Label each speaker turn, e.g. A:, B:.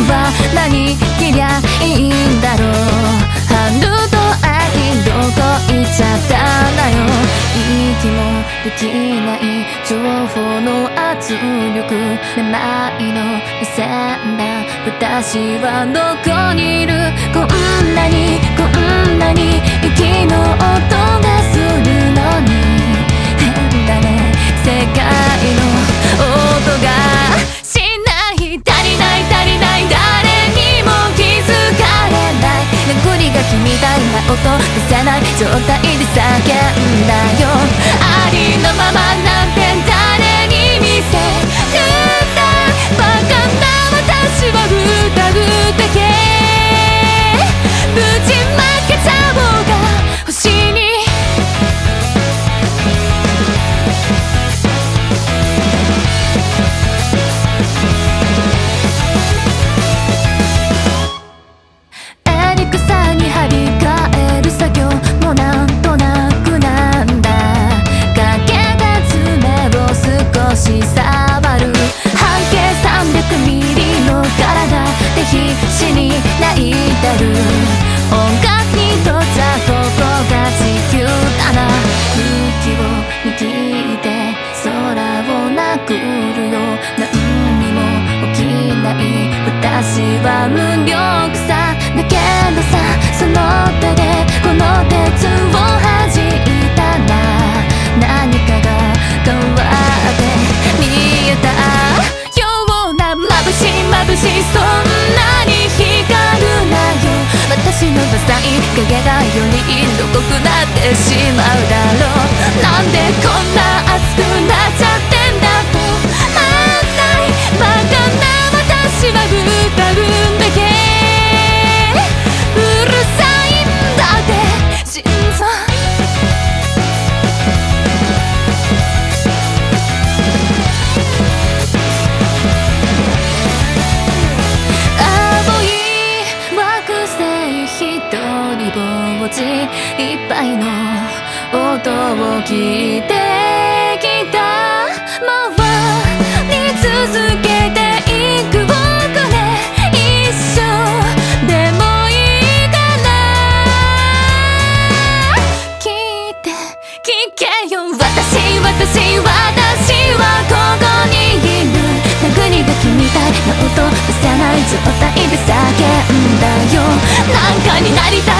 A: は何着りゃいいんだろう。春と秋どこ行っちゃったんだよ。息もできない情報の圧力、めまいのせんだ私はどこにいる。こんなに息の音がするのに変だね。世界の音がしない足りない誰にも気づかれない。殴り書きみたいな音出せない状態で叫んだよ。ありのままなんて誰に見せるんだ。バカな私は歌うだけ。ぶちまけちゃおうが星に。エリクサに張り替える作業もなんとなくなんだ。影が爪を少し触る。半径300ミリの体で必死に泣いてる。音楽にとっちゃここが地球だな。空気を握って空を殴るよ。何にも起きない私は無力さだけどさ、その手でこの鉄を弾いたら何かが変わって見えたような。眩しいそんなに光るなよ。私のダサい影がより色濃くなってしまうだろう。なんでこんな熱くなっちゃってんだと。バカな私は歌うんだけ。うるさいんだって心臓。青い惑星一人ぼっちいっぱいの音を聞いてきた。回り続けていく僕ね。一生でもいいから聞いて聞けよ。私はここにいる。殴り書きみたいな音出せない状態で叫んだよ。なんかになりたい